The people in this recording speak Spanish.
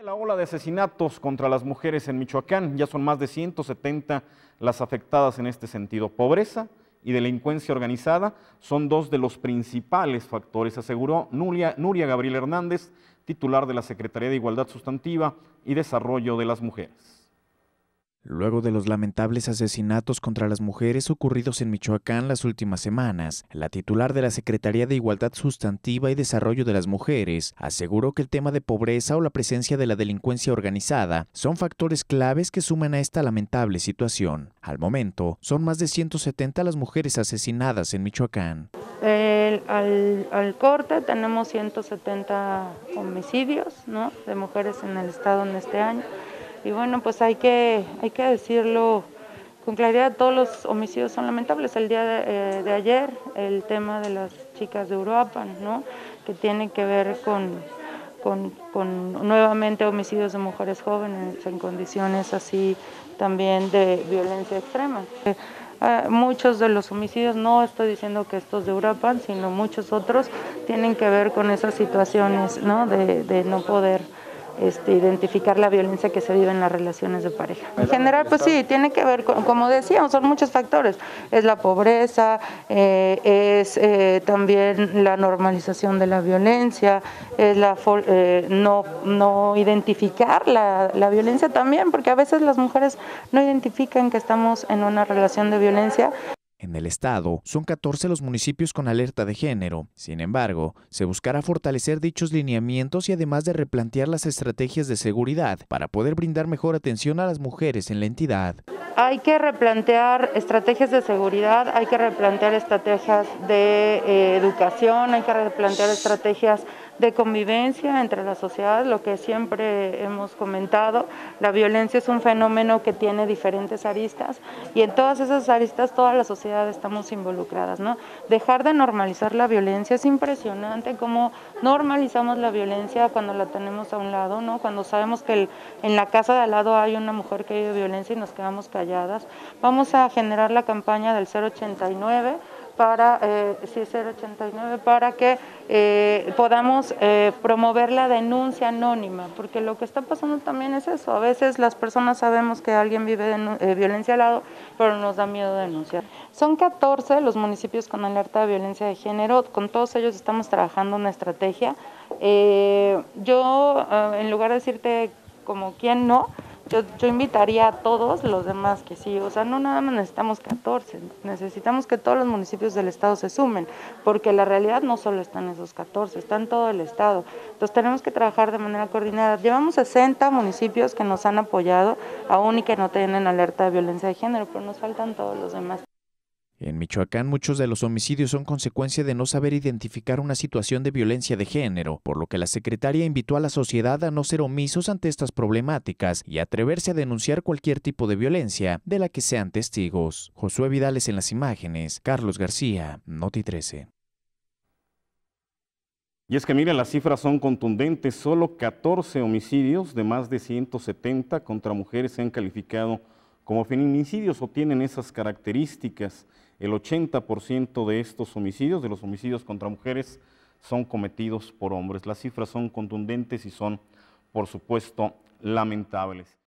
La ola de asesinatos contra las mujeres en Michoacán, ya son más de 170 las afectadas en este sentido. Pobreza y delincuencia organizada son dos de los principales factores, aseguró Nuria Gabriel Hernández, titular de la Secretaría de Igualdad Sustantiva y Desarrollo de las Mujeres. Luego de los lamentables asesinatos contra las mujeres ocurridos en Michoacán las últimas semanas, la titular de la Secretaría de Igualdad Sustantiva y Desarrollo de las Mujeres aseguró que el tema de pobreza o la presencia de la delincuencia organizada son factores claves que suman a esta lamentable situación. Al momento, son más de 170 las mujeres asesinadas en Michoacán. Al corte tenemos 170 homicidios, ¿no?, de mujeres en el estado en este año. Y bueno, pues hay que decirlo con claridad, todos los homicidios son lamentables. El día de ayer, el tema de las chicas de Uruapan, ¿no?, que tiene que ver con nuevamente homicidios de mujeres jóvenes en condiciones así también de violencia extrema. Muchos de los homicidios, no estoy diciendo que estos de Uruapan, sino muchos otros, tienen que ver con esas situaciones, ¿no?, de no poder identificar la violencia que se vive en las relaciones de pareja. En general, pues sí, tiene que ver, como decíamos, son muchos factores. Es la pobreza, es también la normalización de la violencia, es no identificar la violencia también, porque a veces las mujeres no identifican que estamos en una relación de violencia. En el estado, son 14 los municipios con alerta de género. Sin embargo, se buscará fortalecer dichos lineamientos y además de replantear las estrategias de seguridad para poder brindar mejor atención a las mujeres en la entidad. Hay que replantear estrategias de seguridad, hay que replantear estrategias de educación, hay que replantear estrategias de convivencia entre la sociedad, lo que siempre hemos comentado. La violencia es un fenómeno que tiene diferentes aristas y en todas esas aristas toda la sociedad estamos involucradas, ¿no? Dejar de normalizar la violencia, es impresionante cómo normalizamos la violencia cuando la tenemos a un lado, ¿no? Cuando sabemos que en la casa de al lado hay una mujer que vive violencia y nos quedamos calladas. Vamos a generar la campaña del 089 para que podamos promover la denuncia anónima, porque lo que está pasando también es eso, a veces las personas sabemos que alguien vive violencia al lado, pero nos da miedo denunciar. Son 14 los municipios con alerta de violencia de género, con todos ellos estamos trabajando una estrategia. Yo, en lugar de decirte como quién no, yo invitaría a todos los demás que sí, o sea, no nada más necesitamos 14, necesitamos que todos los municipios del estado se sumen, porque la realidad no solo están esos 14, está en todo el estado, entonces tenemos que trabajar de manera coordinada. Llevamos 60 municipios que nos han apoyado, aún y que no tienen alerta de violencia de género, pero nos faltan todos los demás. En Michoacán, muchos de los homicidios son consecuencia de no saber identificar una situación de violencia de género, por lo que la secretaria invitó a la sociedad a no ser omisos ante estas problemáticas y atreverse a denunciar cualquier tipo de violencia de la que sean testigos. Josué Vidales en las imágenes, Carlos García, Noti 13. Y es que miren, las cifras son contundentes, solo 14 homicidios de más de 170 contra mujeres se han calificado como feminicidios o tienen esas características. El 80% de estos homicidios, de los homicidios contra mujeres, son cometidos por hombres. Las cifras son contundentes y son, por supuesto, lamentables.